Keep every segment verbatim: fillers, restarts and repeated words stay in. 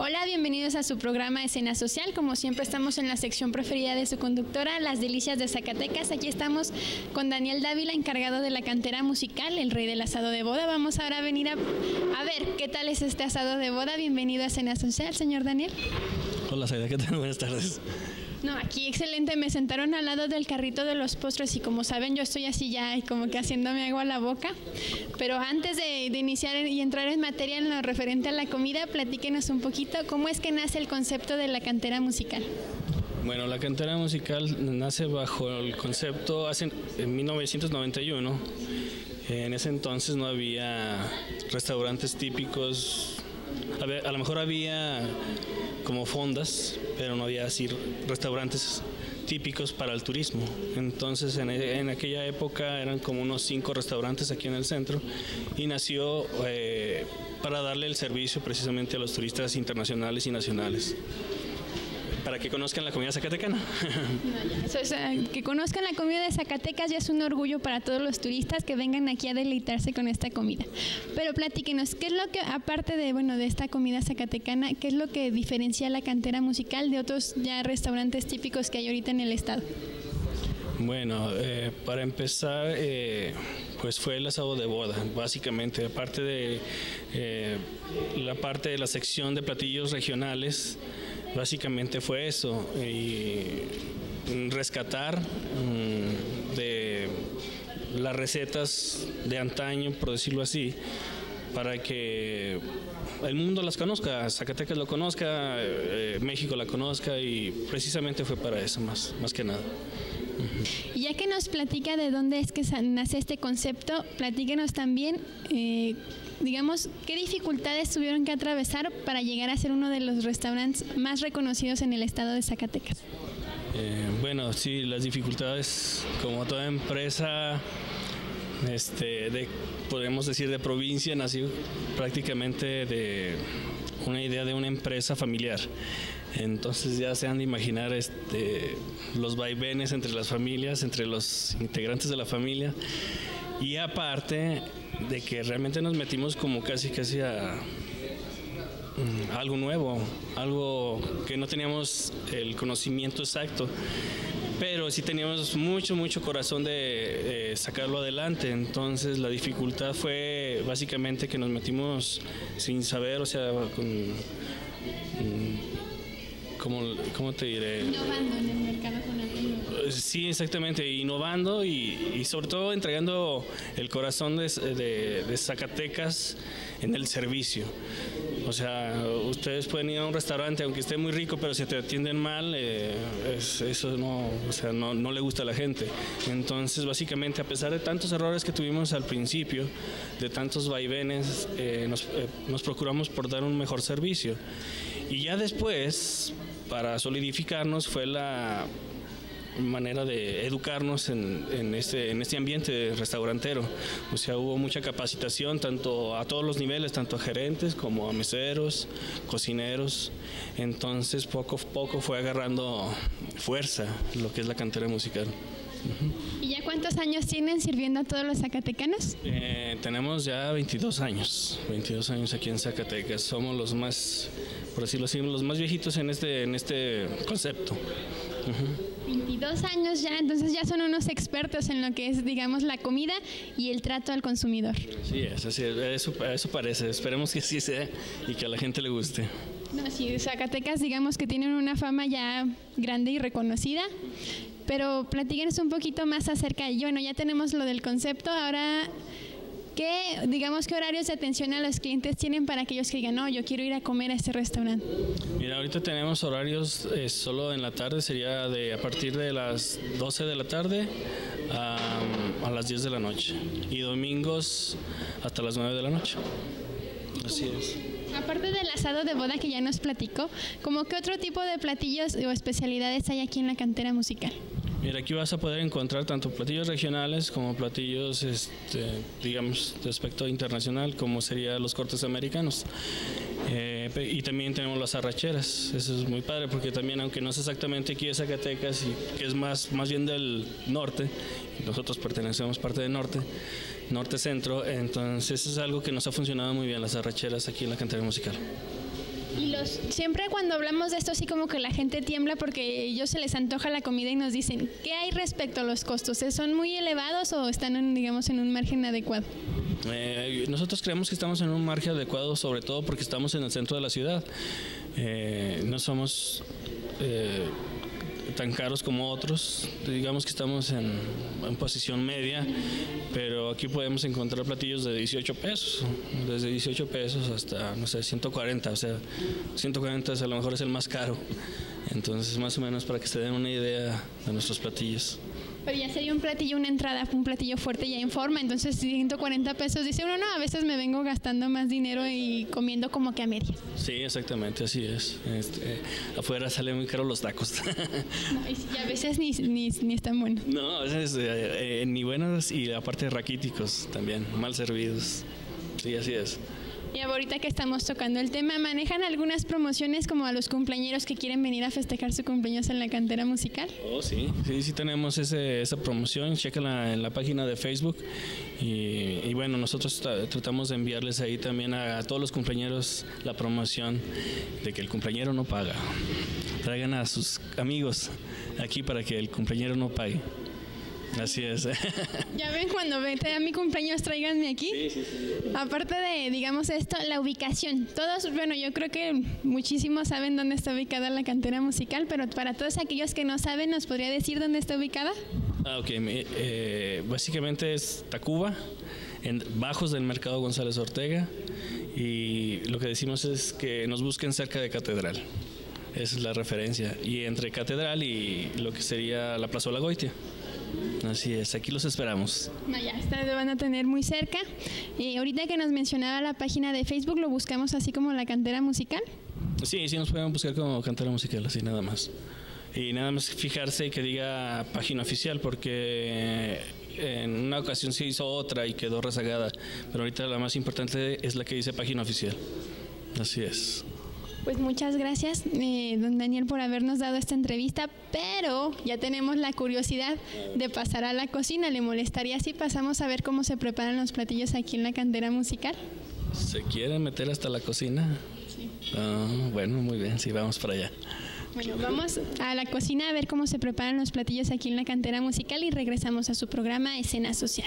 Hola, bienvenidos a su programa Escena Social. Como siempre estamos en la sección preferida de su conductora, Las Delicias de Zacatecas. Aquí estamos con Daniel Dávila, encargado de la cantera musical, el rey del asado de boda. Vamos ahora a venir a, a ver qué tal es este asado de boda. Bienvenido a Escena Social, señor Daniel. Hola, Saida, ¿qué tal? Buenas tardes. No, aquí excelente, me sentaron al lado del carrito de los postres y como saben yo estoy así ya y como que haciéndome agua a la boca, pero antes de, de iniciar y entrar en materia en lo referente a la comida, platíquenos un poquito cómo es que nace el concepto de la cantera musical. Bueno, la cantera musical nace bajo el concepto hace, en mil novecientos noventa y uno, en ese entonces no había restaurantes típicos, a, ver, a lo mejor había como fondas, pero no había así restaurantes típicos para el turismo. Entonces en, en aquella época eran como unos cinco restaurantes aquí en el centro y nació eh, para darle el servicio precisamente a los turistas internacionales y nacionales, para que conozcan la comida zacatecana. No, Eso es, uh, que conozcan la comida de Zacatecas ya es un orgullo para todos los turistas que vengan aquí a deleitarse con esta comida. Pero platíquenos, ¿qué es lo que, aparte de, bueno, de esta comida zacatecana, qué es lo que diferencia la cantera musical de otros ya restaurantes típicos que hay ahorita en el estado? Bueno, eh, para empezar, eh, pues fue el asado de boda, básicamente, aparte de eh, la parte de la sección de platillos regionales. Básicamente fue eso, y rescatar mmm, de las recetas de antaño, por decirlo así, para que el mundo las conozca, Zacatecas lo conozca, eh, México la conozca, y precisamente fue para eso, más, más que nada. Y ya que nos platica de dónde es que nace este concepto, platíquenos también, eh, digamos, ¿qué dificultades tuvieron que atravesar para llegar a ser uno de los restaurantes más reconocidos en el estado de Zacatecas? Eh, bueno, sí, las dificultades, como toda empresa, este, de, podemos decir de provincia, nació prácticamente de una idea de una empresa familiar. Entonces ya se han de imaginar este, los vaivenes entre las familias, entre los integrantes de la familia, y aparte de que realmente nos metimos como casi casi a um, algo nuevo, algo que no teníamos el conocimiento exacto, pero sí teníamos mucho, mucho corazón de, de sacarlo adelante. Entonces la dificultad fue básicamente que nos metimos sin saber, o sea, con... Um, ¿Cómo, ¿Cómo te diré? Innovando en el mercado con algo nuevo. Sí, exactamente, innovando y, y sobre todo entregando el corazón de, de, de Zacatecas en el servicio. O sea, ustedes pueden ir a un restaurante, aunque esté muy rico, pero si te atienden mal, eh, es, eso no, o sea, no, no le gusta a la gente. Entonces, básicamente, a pesar de tantos errores que tuvimos al principio, de tantos vaivenes, eh, nos, eh, nos procuramos por dar un mejor servicio. Y ya después, para solidificarnos, fue la manera de educarnos en, en, este, en este ambiente restaurantero. O sea, hubo mucha capacitación tanto a todos los niveles, tanto a gerentes como a meseros, cocineros. Entonces poco a poco fue agarrando fuerza lo que es la cantera musical. Uh-huh. ¿Y ya cuántos años tienen sirviendo a todos los zacatecanos? Eh, tenemos ya veintidós años, veintidós años aquí en Zacatecas. Somos los más, por decirlo así, los más viejitos en este, en este concepto. Uh-huh. veintidós años ya, entonces ya son unos expertos en lo que es, digamos, la comida y el trato al consumidor. Sí, es así, eso, eso parece. Esperemos que así sea y que a la gente le guste. No, sí, Zacatecas, digamos que tienen una fama ya grande y reconocida, pero platíquenos un poquito más acerca de ello. Bueno, ya tenemos lo del concepto, ahora, ¿qué, digamos, qué horarios de atención a los clientes tienen para aquellos que digan, no, yo quiero ir a comer a este restaurante? Mira, ahorita tenemos horarios eh, solo en la tarde, sería de a partir de las doce de la tarde a, a las diez de la noche, y domingos hasta las nueve de la noche. Así es. Aparte del asado de boda que ya nos platicó, ¿cómo qué otro tipo de platillos o especialidades hay aquí en la cantera musical? Mira, aquí vas a poder encontrar tanto platillos regionales como platillos, este, digamos, de aspecto internacional, como serían los cortes americanos. Eh, y también tenemos las arracheras. Eso es muy padre porque también, aunque no es exactamente aquí de Zacatecas, y que es más, más bien del norte, nosotros pertenecemos parte del norte, norte-centro, entonces es algo que nos ha funcionado muy bien, las arracheras aquí en la cantera musical. Y los siempre cuando hablamos de esto así como que la gente tiembla porque ellos se les antoja la comida y nos dicen, ¿qué hay respecto a los costos? ¿Son muy elevados o están en, digamos, en un margen adecuado? Eh, nosotros creemos que estamos en un margen adecuado, sobre todo porque estamos en el centro de la ciudad. Eh, no somos eh, tan caros como otros, digamos que estamos en, en posición media, pero aquí podemos encontrar platillos de dieciocho pesos, desde dieciocho pesos hasta, no sé, ciento cuarenta, o sea, ciento cuarenta a lo mejor es el más caro, entonces más o menos para que se den una idea de nuestros platillos. Pero ya sería un platillo, una entrada, un platillo fuerte ya en forma, entonces ciento cuarenta pesos, dice uno, no, a veces me vengo gastando más dinero y comiendo como que a media. Sí, exactamente, así es. Este, afuera salen muy caros los tacos. No, y a veces ni, ni, ni están buenos. No, a veces eh, eh, ni buenos y aparte raquíticos también, mal servidos. Sí, así es. Y ahorita que estamos tocando el tema, ¿manejan algunas promociones como a los cumpleañeros que quieren venir a festejar su cumpleaños en la cantera musical? Oh, sí, sí, sí tenemos ese, esa promoción, chécala en la página de Facebook y, y bueno, nosotros tratamos de enviarles ahí también a, a todos los cumpleañeros la promoción de que el cumpleañero no paga. Traigan a sus amigos aquí para que el cumpleañero no pague. Así es. Ya ven, cuando vete a mi cumpleaños, tráiganme aquí. Sí, sí, sí. Aparte de, digamos esto, la ubicación. Todos, bueno, yo creo que muchísimos saben dónde está ubicada la cantera musical, pero para todos aquellos que no saben, ¿nos podría decir dónde está ubicada? Ah, ok. Eh, básicamente es Tacuba, en bajos del Mercado González Ortega, y lo que decimos es que nos busquen cerca de Catedral. Esa es la referencia. Y entre Catedral y lo que sería la Plaza Olagoitia. Así es, aquí los esperamos. No, ya, esta lo van a tener muy cerca. Y ahorita que nos mencionaba la página de Facebook, ¿lo buscamos así como la cantera musical? Sí, sí, nos pueden buscar como cantera musical, así nada más. Y nada más fijarse que diga página oficial, porque en una ocasión se hizo otra y quedó rezagada, pero ahorita la más importante es la que dice página oficial. Así es. Pues muchas gracias, eh, don Daniel, por habernos dado esta entrevista, pero ya tenemos la curiosidad de pasar a la cocina. ¿Le molestaría si pasamos a ver cómo se preparan los platillos aquí en la cantera musical? ¿Se quieren meter hasta la cocina? Sí. Oh, bueno, muy bien, sí, vamos para allá. Bueno, vamos a la cocina a ver cómo se preparan los platillos aquí en la cantera musical y regresamos a su programa Escena Social.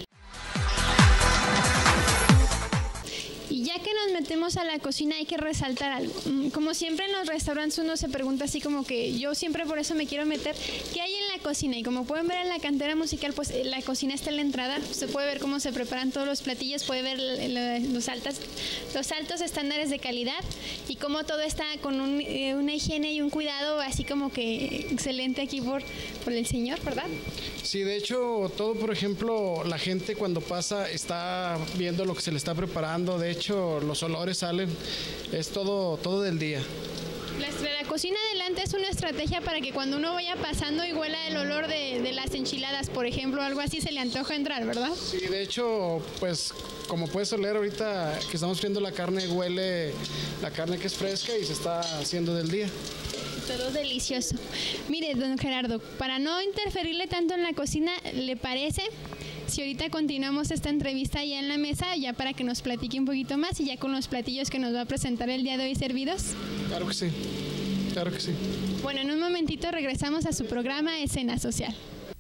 Y ya que nos metemos a la cocina hay que resaltar algo. Como siempre en los restaurantes uno se pregunta así como que yo siempre por eso me quiero meter, ¿qué hay en la cocina? Y como pueden ver en la cantera musical, pues la cocina está en la entrada, se puede ver cómo se preparan todos los platillos, puede ver los, altas, los altos estándares de calidad y cómo todo está con un, eh, una higiene y un cuidado así como que excelente aquí por, por el señor, ¿verdad? Sí, de hecho, todo, por ejemplo, la gente cuando pasa está viendo lo que se le está preparando, de hecho, los olores salen, es todo, todo del día. La, la cocina adelante es una estrategia para que cuando uno vaya pasando y huela el olor de, de las enchiladas, por ejemplo, algo así se le antoja entrar, ¿verdad? Sí, de hecho, pues como puedes oler ahorita que estamos viendo la carne, huele la carne que es fresca y se está haciendo del día. Todo delicioso. Mire, don Gerardo, para no interferirle tanto en la cocina, ¿le parece si ahorita continuamos esta entrevista ya en la mesa, ya para que nos platique un poquito más y ya con los platillos que nos va a presentar el día de hoy servidos? Claro que sí, claro que sí. Bueno, en un momentito regresamos a su programa Escena Social.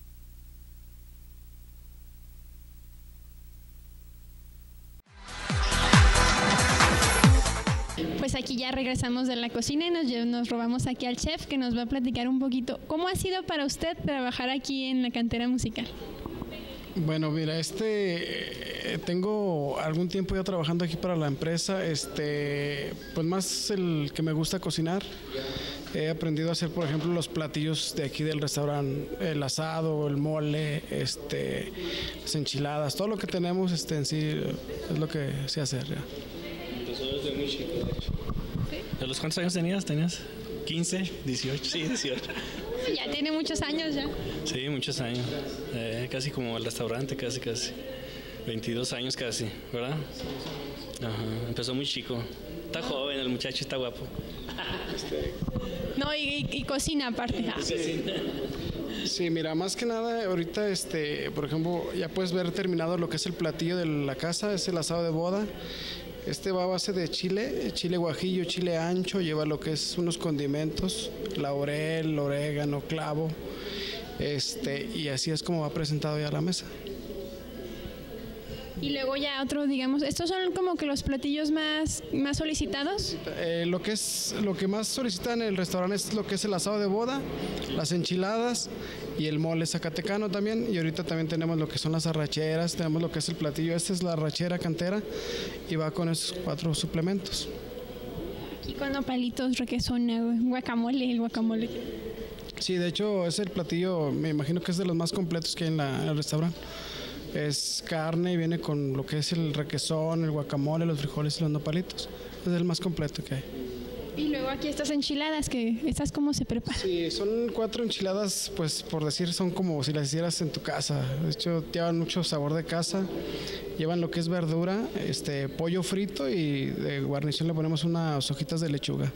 Pues aquí ya regresamos de la cocina y nos, nos robamos aquí al chef que nos va a platicar un poquito. ¿Cómo ha sido para usted trabajar aquí en la cantera musical? Bueno, mira, este, eh, tengo algún tiempo ya trabajando aquí para la empresa, este, pues más el que me gusta cocinar. He aprendido a hacer, por ejemplo, los platillos de aquí del restaurante, el asado, el mole, este, las enchiladas, todo lo que tenemos, este, en sí es lo que sé hacer ya. Empezó desde muy chico, de hecho. ¿De los cuántos años tenías? ¿Tenías quince, dieciocho? Sí, dieciocho. Ya tiene muchos años ya. Sí, muchos años. Eh, casi como el restaurante, casi, casi. veintidós años casi, ¿verdad? Ajá, empezó muy chico. Está joven, el muchacho está guapo. No, y, y, y cocina aparte. Ah. Sí. Sí, mira, más que nada, ahorita, este, por ejemplo, ya puedes ver terminado lo que es el platillo de la casa, es el asado de boda. Este va a base de chile, chile guajillo, chile ancho, lleva lo que es unos condimentos, laurel, orégano, clavo, este, y así es como va presentado ya a la mesa. Y luego ya otro, digamos, estos son como que los platillos más, más solicitados. Eh, lo que es lo que más solicitan en el restaurante es lo que es el asado de boda, las enchiladas y el mole zacatecano también. Y ahorita también tenemos lo que son las arracheras, tenemos lo que es el platillo. Esta es la arrachera cantera y va con esos cuatro suplementos. Aquí con nopalitos, requesón, guacamole, el guacamole. Sí, de hecho es el platillo, me imagino que es de los más completos que hay en, la, en el restaurante. Es carne y viene con lo que es el requesón, el guacamole, los frijoles y los nopalitos. Es el más completo que hay. Y luego aquí estas enchiladas, que estas cómo se preparan. Sí, son cuatro enchiladas, pues por decir, son como si las hicieras en tu casa. De hecho, llevan mucho sabor de casa. Llevan lo que es verdura, este pollo frito y de guarnición le ponemos unas hojitas de lechuga.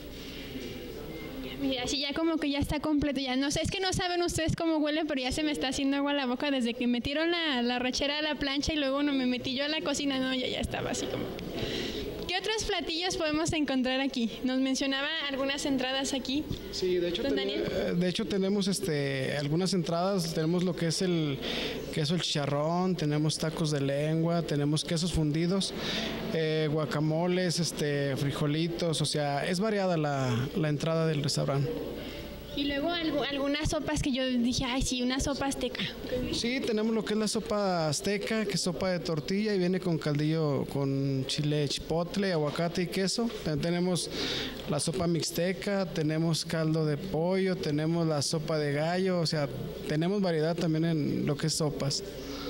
Mira, así ya como que ya está completo, ya no sé, es que no saben ustedes cómo huele, pero ya se me está haciendo agua a la boca desde que metieron la, la rachera a la plancha y luego no me metí yo a la cocina, no, ya, ya estaba así como... ¿Qué otros platillos podemos encontrar aquí? Nos mencionaba algunas entradas aquí. Sí, de hecho, ten, de hecho tenemos este, algunas entradas, tenemos lo que es el queso, el chicharrón, tenemos tacos de lengua, tenemos quesos fundidos, eh, guacamoles, este, frijolitos, o sea, es variada la, la entrada del restaurante. Y luego algo, algunas sopas que yo dije, ay sí, una sopa azteca. Sí, tenemos lo que es la sopa azteca, que es sopa de tortilla y viene con caldillo con chile chipotle, aguacate y queso. También tenemos la sopa mixteca, tenemos caldo de pollo, tenemos la sopa de gallo, o sea, tenemos variedad también en lo que es sopas.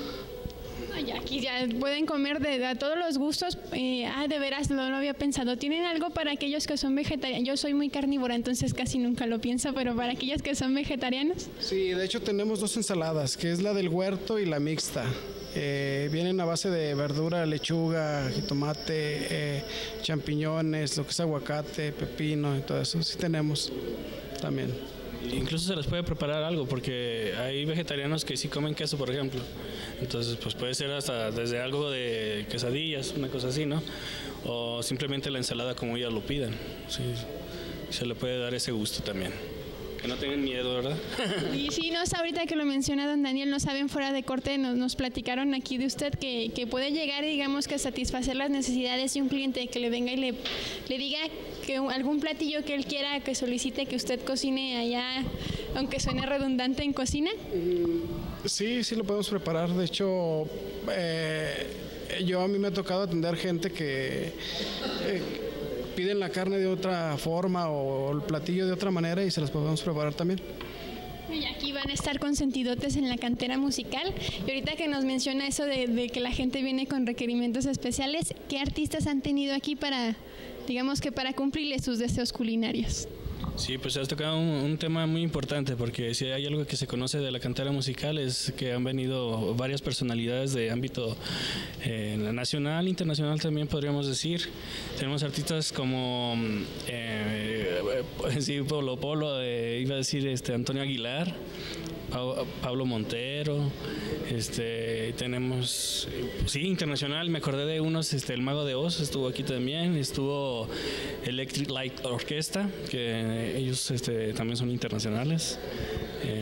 Ay, aquí ya pueden comer de, de a todos los gustos. Eh, ah, de veras, no lo había pensado. ¿Tienen algo para aquellos que son vegetarianos? Yo soy muy carnívora, entonces casi nunca lo pienso, pero para aquellos que son vegetarianos. Sí, de hecho tenemos dos ensaladas, que es la del huerto y la mixta. Eh, vienen a base de verdura, lechuga, jitomate, eh, champiñones, lo que es aguacate, pepino y todo eso. Sí tenemos también. Incluso se les puede preparar algo, porque hay vegetarianos que sí comen queso, por ejemplo. Entonces, pues puede ser hasta desde algo de quesadillas, una cosa así, ¿no? O simplemente la ensalada como ellas lo pidan. Sí, se le puede dar ese gusto también. Que no tengan miedo, ¿verdad? Y sí, no, ahorita que lo menciona don Daniel, no saben, fuera de corte, nos, nos platicaron aquí de usted que, que puede llegar, digamos, que a satisfacer las necesidades de un cliente, que le venga y le, le diga que algún platillo que él quiera, que solicite que usted cocine allá, aunque suene redundante en cocina. Sí, sí lo podemos preparar. De hecho, eh, yo a mí me ha tocado atender gente que... Eh, piden la carne de otra forma o el platillo de otra manera y se las podemos preparar también. Y aquí van a estar consentidotes en la cantera musical. Y ahorita que nos menciona eso de, de que la gente viene con requerimientos especiales, ¿qué artistas han tenido aquí para, digamos que para cumplirles sus deseos culinarios? Sí, pues has tocado un, un tema muy importante, porque si hay algo que se conoce de la cantera musical es que han venido varias personalidades de ámbito eh, nacional, internacional también podríamos decir. Tenemos artistas como eh, sí, Polo Polo, eh, iba a decir este Antonio Aguilar, pa Pablo Montero, este tenemos, sí, internacional, me acordé de unos, este el Mago de Oz estuvo aquí también, estuvo Electric Light Orchestra, que ellos este, también son internacionales, eh,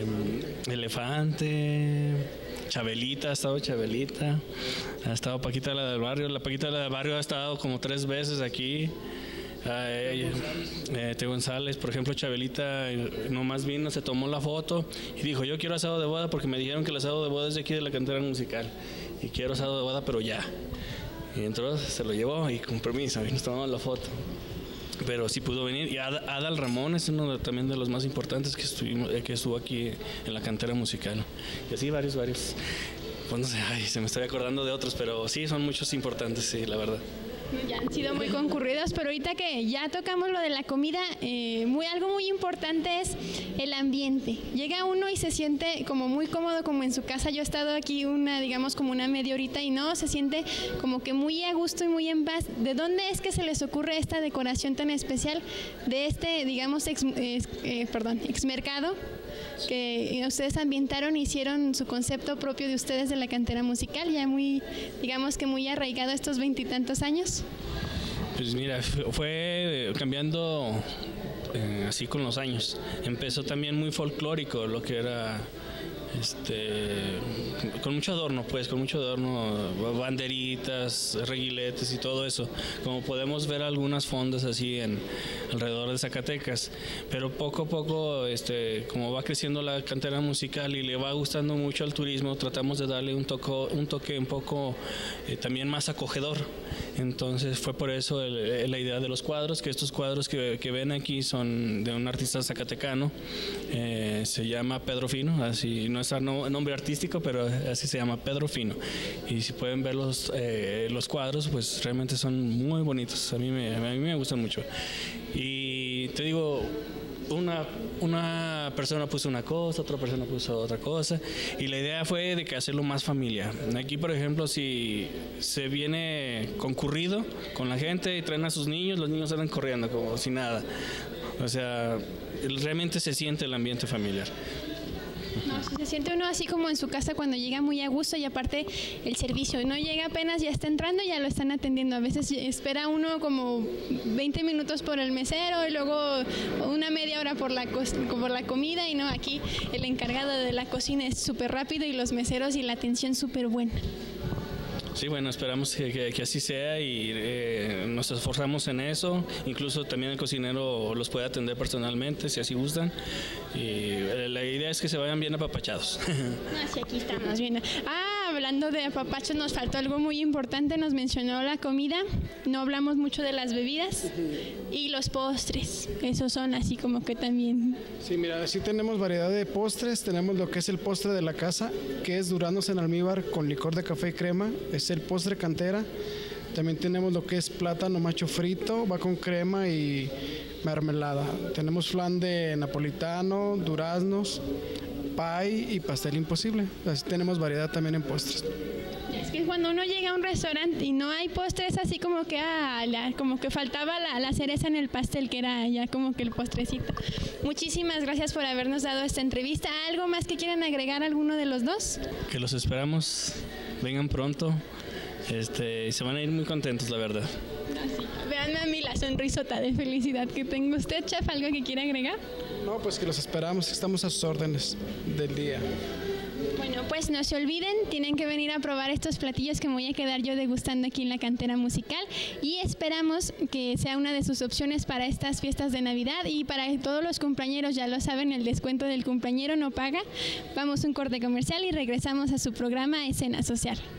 Elefante, Chabelita, ha estado Chabelita, ha estado Paquita la del Barrio, la Paquita la del Barrio ha estado como tres veces aquí. Eh, eh, Teo González, por ejemplo, Chabelita nomás vino, se tomó la foto y dijo, yo quiero asado de boda porque me dijeron que el asado de boda es de aquí de la cantera musical y quiero asado de boda pero ya. Y entonces se lo llevó y con permiso y nos tomamos la foto. Pero sí pudo venir. Y Ad Adal Ramón es uno de, también de los más importantes que, estuvimos, que estuvo aquí en la cantera musical. Y así varios, varios. Pues no sé, ay, se me estoy acordando de otros, pero sí, son muchos importantes, sí, la verdad. Ya han sido muy concurridos, pero ahorita que ya tocamos lo de la comida, eh, muy, algo muy importante es el ambiente. Llega uno y se siente como muy cómodo, como en su casa. Yo he estado aquí una, digamos, como una media horita y no, se siente como que muy a gusto y muy en paz. ¿De dónde es que se les ocurre esta decoración tan especial de este, digamos, ex, eh, eh, perdón, ex mercado? Que ustedes ambientaron, hicieron su concepto propio de ustedes de la cantera musical, ya muy, digamos que muy arraigado estos veintitantos años. Pues mira, fue cambiando eh, así con los años. Empezó también muy folclórico, lo que era este con mucho adorno, pues, con mucho adorno, banderitas, reguiletes y todo eso. Como podemos ver algunas fondas así en alrededor de Zacatecas, pero poco a poco, este, como va creciendo la cantera musical y le va gustando mucho al turismo, tratamos de darle un toque, un toque un poco eh, también más acogedor. Entonces fue por eso el, la idea de los cuadros, que estos cuadros que, que ven aquí son de un artista zacatecano, eh, se llama Pedro Fino, así no es no, nombre artístico, pero así se llama, Pedro Fino. Y si pueden ver los, eh, los cuadros, pues realmente son muy bonitos, a mí me, a mí me gustan mucho. Y te digo, Una, una persona puso una cosa, otra persona puso otra cosa, y la idea fue de que hacerlo más familiar. Aquí, por ejemplo, si se viene concurrido con la gente y traen a sus niños, los niños salen corriendo como si nada. O sea, realmente se siente el ambiente familiar. No, se siente uno así como en su casa cuando llega muy a gusto, y aparte el servicio, no llega apenas, ya está entrando, ya lo están atendiendo. A veces espera uno como veinte minutos por el mesero y luego una media hora por la, por la comida, y no, aquí el encargado de la cocina es súper rápido y los meseros y la atención súper buena. Sí, bueno, esperamos que, que, que así sea y eh, nos esforzamos en eso. Incluso también el cocinero los puede atender personalmente, si así gustan. Y eh, la idea es que se vayan bien apapachados. No, sí, aquí estamos bien. Ah, hablando de apapachos, nos faltó algo muy importante. Nos mencionó la comida, no hablamos mucho de las bebidas y los postres. Esos son así como que también... Sí, mira, sí tenemos variedad de postres. Tenemos lo que es el postre de la casa, que es duraznos en almíbar con licor de café y crema. Es el postre cantera. También tenemos lo que es plátano macho frito, va con crema y mermelada. Tenemos flan de napolitano, duraznos, pie y pastel imposible. Así tenemos variedad también en postres. Es que cuando uno llega a un restaurante y no hay postres, así como que ah, la, como que faltaba la, la cereza en el pastel, que era ya como que el postrecito. Muchísimas gracias por habernos dado esta entrevista. ¿Algo más que quieran agregar alguno de los dos? Que los esperamos, vengan pronto, este, se van a ir muy contentos, la verdad. Veanme a mí la sonrisota de felicidad que tengo. ¿Usted, chef, algo que quiera agregar? No, pues que los esperamos, estamos a sus órdenes del día. Bueno, pues no se olviden, tienen que venir a probar estos platillos que me voy a quedar yo degustando aquí en la cantera musical, y esperamos que sea una de sus opciones para estas fiestas de Navidad y para todos los cumpleañeros. Ya lo saben, el descuento del cumpleañero no paga. Vamos a un corte comercial y regresamos a su programa Escena Social.